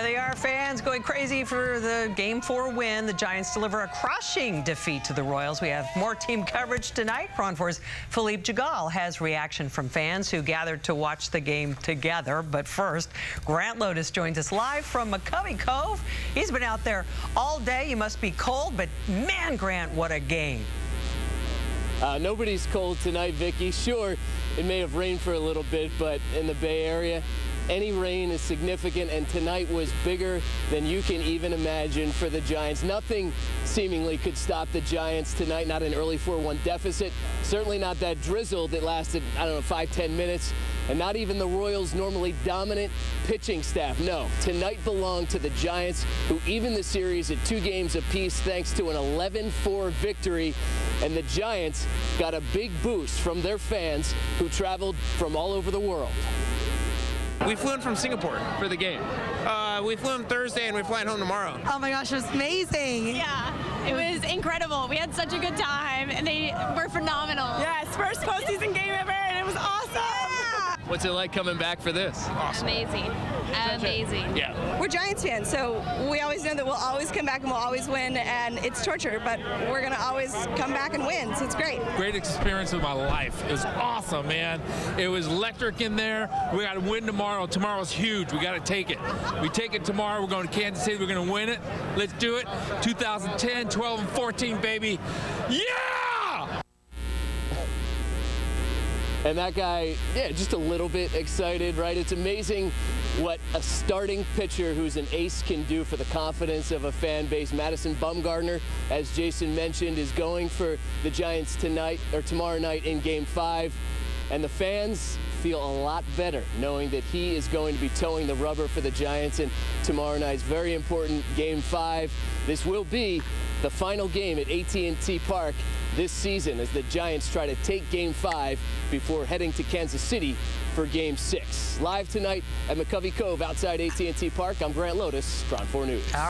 they are, fans going crazy for the Game 4 win. The Giants deliver a crushing defeat to the Royals. We have more team coverage tonight. KRON 4's Philippe Jagal has reaction from fans who gathered to watch the game together. But first, Grant Lotus joins us live from McCovey Cove. He's been out there all day. You must be cold, but man, Grant, what a game. Nobody's cold tonight, Vicky. Sure, it may have rained for a little bit, but in the Bay Area, any rain is significant, and tonight was bigger than you can even imagine for the Giants. Nothing seemingly could stop the Giants tonight, not an early 4-1 deficit, certainly not that drizzle that lasted, 5-10 minutes, and not even the Royals' normally dominant pitching staff. No, tonight belonged to the Giants, who even the series at 2 games apiece thanks to an 11-4 victory, and the Giants got a big boost from their fans who traveled from all over the world. We flew in from Singapore for the game. We flew in Thursday and we're flying home tomorrow. Oh my gosh, it was amazing. Yeah, it was incredible. We had such a good time and they were phenomenal. Yes, first postseason game ever and it was awesome. Yeah. What's it like coming back for this? Awesome. Amazing. Amazing. Yeah. We're Giants fans, so we always know that we'll always come back and we'll always win, and it's torture, but we're going to always come back and win, so it's great. Great experience of my life. It was awesome, man. It was electric in there. We got to win tomorrow. Tomorrow's huge. We got to take it. We take it tomorrow. We're going to Kansas City. We're going to win it. Let's do it. 2010, 12, and 14, baby. Yeah! And that guy, yeah, just a little bit excited, right? It's amazing what a starting pitcher who's an ace can do for the confidence of a fan base. Madison Bumgarner, as Jason mentioned, is going for the Giants tonight or tomorrow night in Game 5. And the fans feel a lot better knowing that he is going to be towing the rubber for the Giants in tomorrow night's very important Game 5. This will be the final game at AT&T Park this season as the Giants try to take Game 5 before heading to Kansas City for Game 6. Live tonight at McCovey Cove outside AT&T Park, I'm Grant Lotus, KRON 4 News.